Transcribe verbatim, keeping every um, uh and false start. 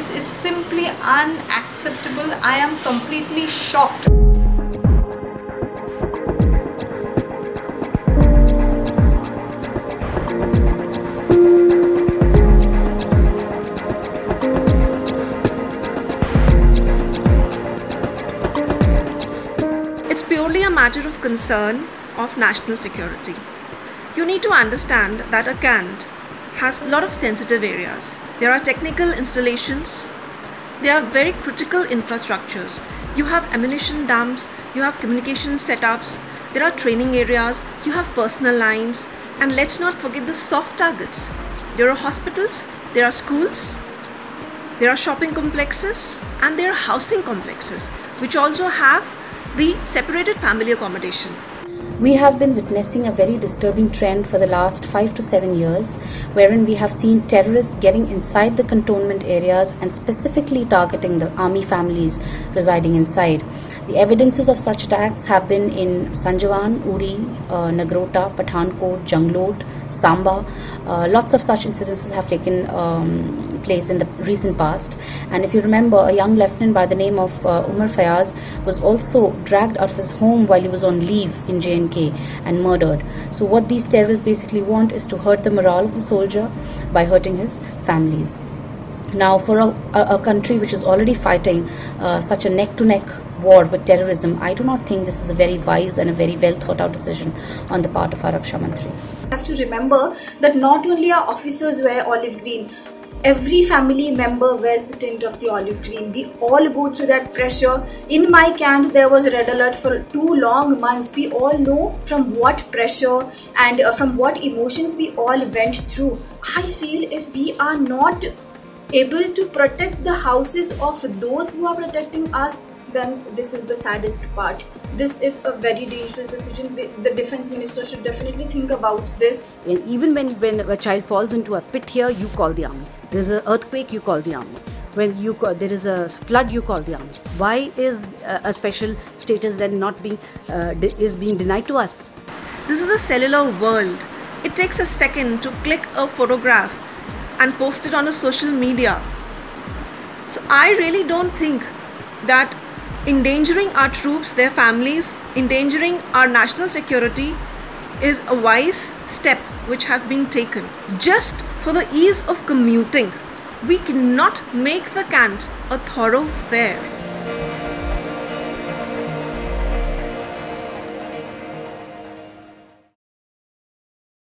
This is simply unacceptable. I am completely shocked. It's purely a matter of concern of national security. You need to understand that a Cant has a lot of sensitive areas. There are technical installations, there are very critical infrastructures. You have ammunition dumps, you have communication setups, there are training areas, you have personal lines, and let's not forget the soft targets. There are hospitals, there are schools, there are shopping complexes, and there are housing complexes, which also have the separated family accommodation. We have been witnessing a very disturbing trend for the last five to seven years, wherein we have seen terrorists getting inside the cantonment areas and specifically targeting the army families residing inside. The evidences of such attacks have been in Sanjawan, Uri, uh, Nagrota, Pathankot, Janglot, Samba. Uh, lots of such incidences have taken um, place in the recent past. And if you remember, a young lieutenant by the name of uh, Umar Fayaz was also dragged out of his home while he was on leave in J and K and murdered. So what these terrorists basically want is to hurt the morale of the soldier by hurting his families. Now, for a, a, a country which is already fighting uh, such a neck-to-neck war with terrorism, I do not think this is a very wise and a very well thought out decision on the part of our Raksha Mantri. We have to remember that not only our officers wear olive green, every family member wears the tint of the olive green. We all go through that pressure. In my camp, there was red alert for two long months. We all know from what pressure and uh, from what emotions we all went through. I feel if we are not able to protect the houses of those who are protecting us, then this is the saddest part. This is a very dangerous decision. The defense minister should definitely think about this. And even when, when a child falls into a pit here, you call the army. There's an earthquake, you call the army. When you call, there is a flood, you call the army. Why is a, a special status then not being uh, is being denied to us? This is a cellular world. It takes a second to click a photograph and post it on a social media. So I really don't think that endangering our troops, their families, endangering our national security is a wise step which has been taken. Just for the ease of commuting, we cannot make the Cant a thoroughfare.